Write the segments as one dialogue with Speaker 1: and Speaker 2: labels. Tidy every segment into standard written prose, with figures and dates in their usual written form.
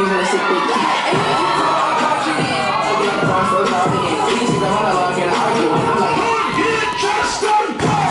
Speaker 1: dreams and the shit they keep. She's a monologue and I argue. I'm like, yeah, trust them.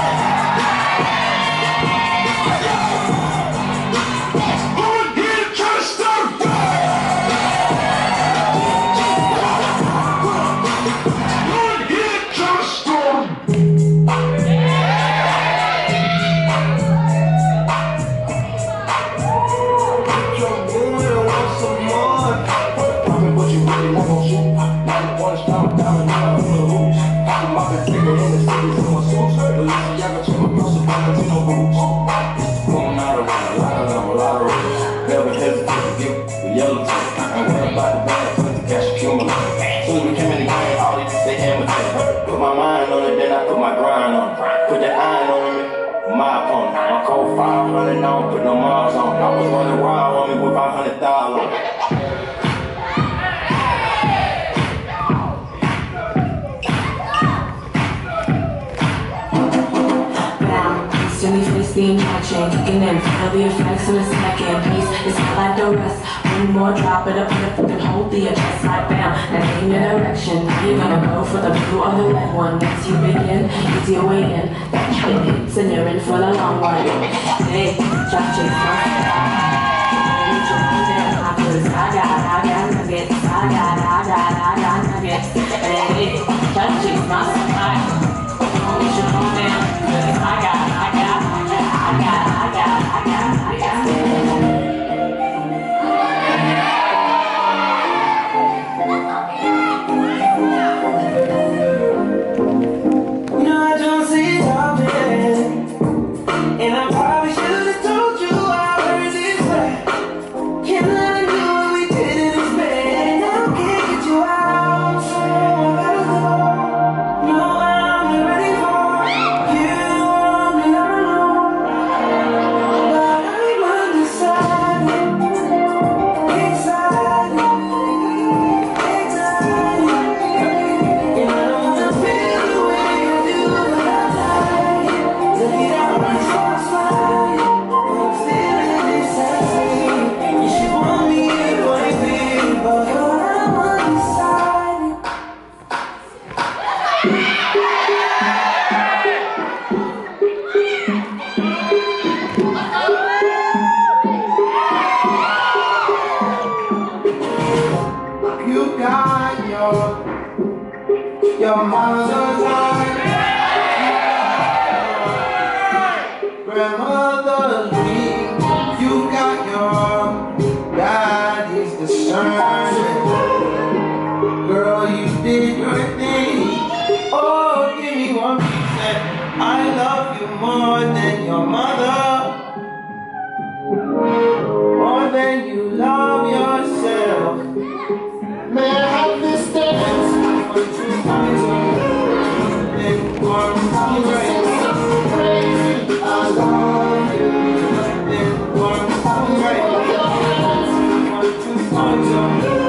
Speaker 1: Put my mind on it, then I put my grind on it. Put that iron on me, my opponent. My cold 500 on, put no miles on. I was running wild on me with 500,000 on.
Speaker 2: Silly face being catching, kicking in. There'll be effects in a second piece. It's not like the rest. One more drop it up in the fucking hold the address right down. And aim your direction. You're gonna go for the blue or the red one. Once you begin, it's your way in. That shit hits and you're in for the long run. Hey, drop chicks, I got nuggets. I got nuggets. Hey, drop chicks, my supply. You should calm down. I got.
Speaker 3: Your mother's life, grandmother's dream. You got your daddy's discernment. Girl, you did your thing. Oh, give me one reason. I love you more than your mother, more than you love yourself. May I have this dance?
Speaker 4: Crazy, I love you.